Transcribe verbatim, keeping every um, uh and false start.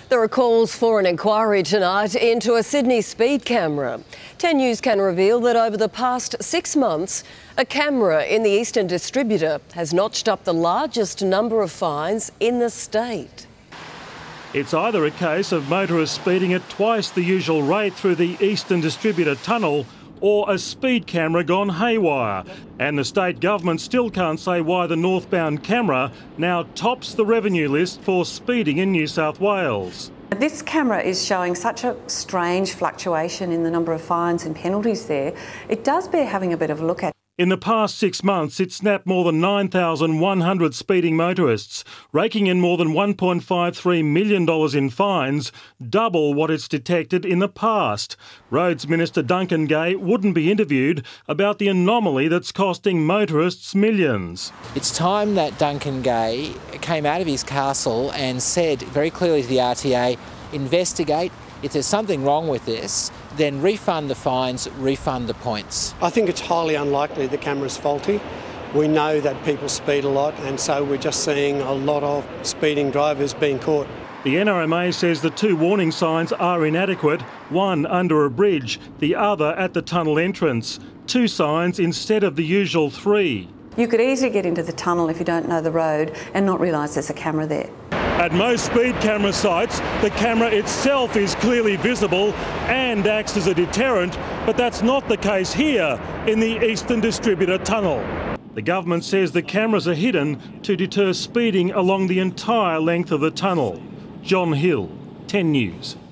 There are calls for an inquiry tonight into a Sydney speed camera. ten News can reveal that over the past six months, a camera in the Eastern Distributor has notched up the largest number of fines in the state. It's either a case of motorists speeding at twice the usual rate through the Eastern Distributor tunnel, or a speed camera gone haywire. And the state government still can't say why the northbound camera now tops the revenue list for speeding in New South Wales. This camera is showing such a strange fluctuation in the number of fines and penalties there. It does bear having a bit of a look at. In the past six months, it snapped more than nine thousand one hundred speeding motorists, raking in more than one point five three million dollars in fines, double what it's detected in the past. Roads Minister Duncan Gay wouldn't be interviewed about the anomaly that's costing motorists millions. It's time that Duncan Gay came out of his castle and said very clearly to the R T A, investigate. If there's something wrong with this, then refund the fines, refund the points. I think it's highly unlikely the camera's faulty. We know that people speed a lot, and so we're just seeing a lot of speeding drivers being caught. The N R M A says the two warning signs are inadequate, one under a bridge, the other at the tunnel entrance. Two signs instead of the usual three. You could easily get into the tunnel if you don't know the road and not realise there's a camera there. At most speed camera sites, the camera itself is clearly visible and acts as a deterrent, but that's not the case here in the Eastern Distributor tunnel. The government says the cameras are hidden to deter speeding along the entire length of the tunnel. John Hill, ten News.